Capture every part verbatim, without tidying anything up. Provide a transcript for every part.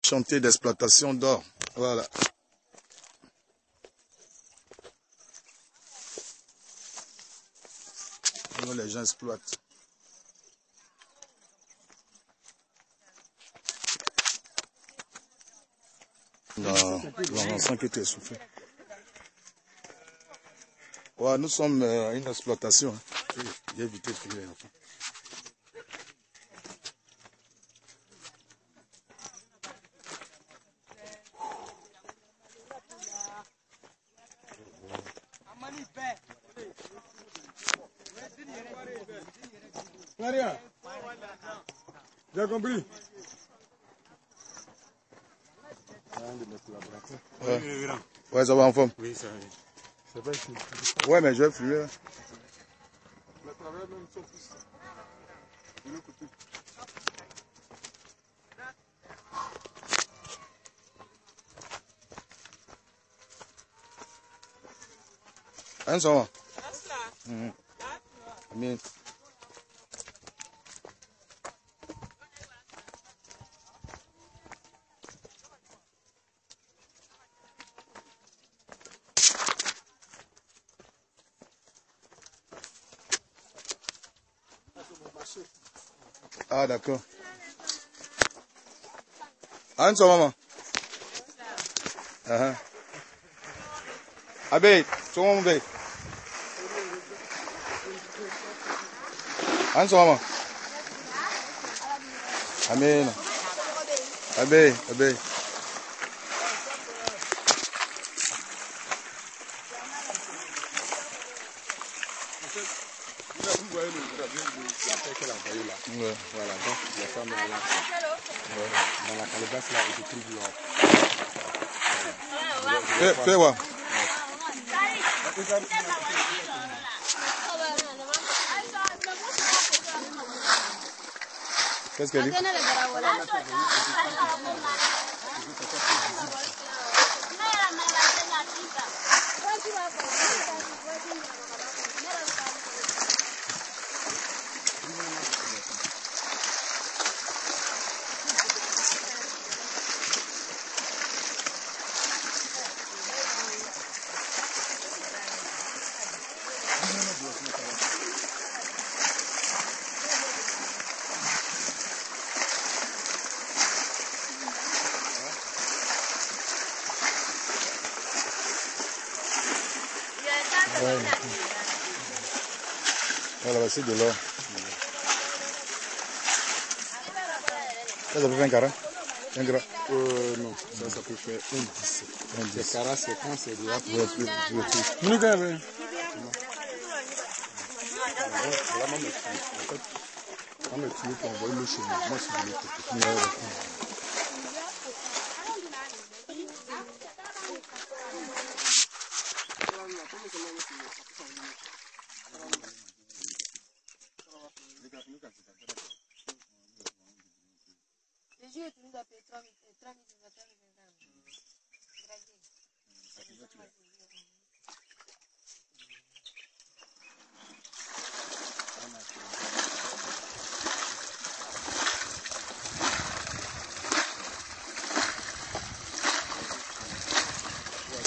Chantier d'exploitation d'or. Voilà. Nous, les gens exploitent. Non, on sent que tu es soufflé. Ouais, nous sommes à une exploitation. J'ai évité de filer la fin. Maria, j'ai compris. Ouais. Ouais, ça va en forme. Oui, ça va. Ouais, mais je vais fluer là. Un son. Mhm. Amin. Ah, d'accord. Un son, maman. Uh-huh. Abe, son maman, abe. Un son, maman. Amen. Abe, abe. Ouais. Voilà, donc les femmes là, ouais, dans la calebasse là, ils écrivent l'or. Fais, fais voir. Qu'est-ce qu'elle dit? Ouais. Voilà, c'est de l'or. Ça, ça peut faire un carré? Un carré? Euh, non, ça, ça peut faire un dix. Un dix. Les carats, c'est quand c'est de là. Je vais plus, je vais plus. Nous, quand même. Voilà, moi, me tue. En fait, quand me tue, pour envoyer le chez moi, moi, je suis de l'autre côté. Ouais, d'accord.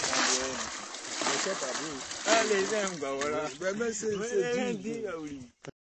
Ah, les gens, bah voilà. Mais c'est dit.